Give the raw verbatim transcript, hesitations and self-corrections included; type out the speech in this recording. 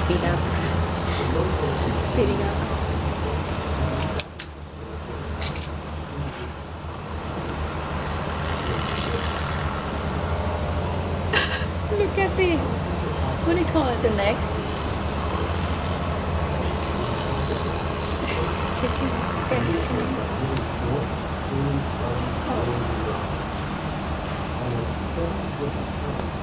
speed up. Speeding up. Look at the, what do you call it, the neck? Chicken face. Oh.